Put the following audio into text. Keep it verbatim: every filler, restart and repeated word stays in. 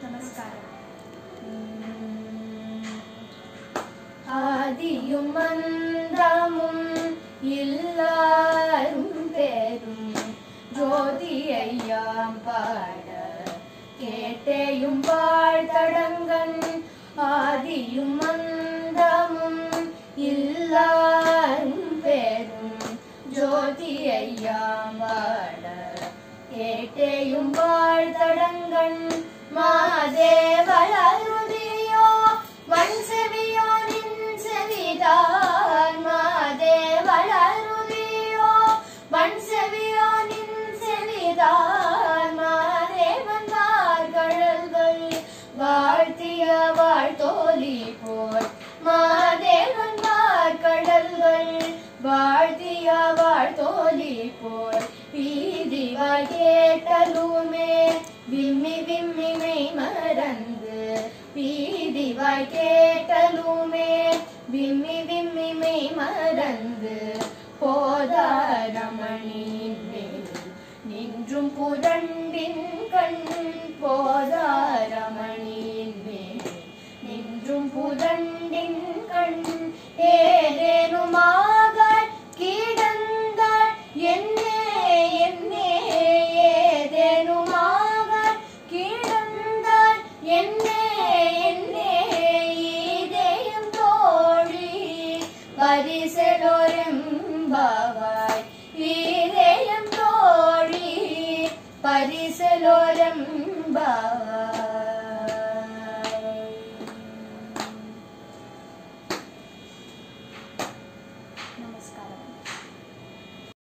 நமஸ்காரம். ஆதியும் அந்தமும் எல்லாரும் பேரும் ஜோதியையாம் பாட கேட்டேயும் வாழ்த்தடங்கன். ஆதியும் அந்தமும் எல்லாரும் பேரும் ஜோதியையாம் பாட கேட்டேயும் வாழ்த்தடங்கன். மாதேவளருதியோ வன்செவியோ நின் செவிதான். மாதேவளருதியோ வன்செவியோ நின் செவிதான். மாதேவன் வார்கழல்கள் வாழ்த்திய வாழ்த்தோலி போல். மாதேவன் வார்கடல்கள் வாழ்த்திய வாழ்த்தோலி போல். வீதிவாய் கேட்டலுமே விம்மி விம்மி மெய் மறந்து. வீதிவாய் கேட்டலுமே விம்மி விம்மி மெய் மறந்து. போதாரமணியின் மேல் நின்றும் புரண்டின் கண். போதாரமணியின் மேல் நின்றும் புரண்டின் கண். ஏதேனுமாக கிடந்தாள் என்னே என்னே. ஏதேனுமாக கிடந்தாள் என்னே என்னே. இதயம் தோழி பரிசலோரெம்பாவாய். இதயம் தோழி பரிசலோரெம்பாவாய்.